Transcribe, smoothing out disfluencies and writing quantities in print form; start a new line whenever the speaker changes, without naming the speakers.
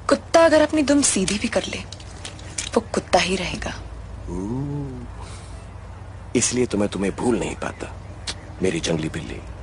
कुत्ता अगर अपनी दुम सीधी भी कर ले वो कुत्ता ही रहेगा।
इसलिए तो मैं तुम्हें भूल नहीं पाता, मेरी जंगली बिल्ली।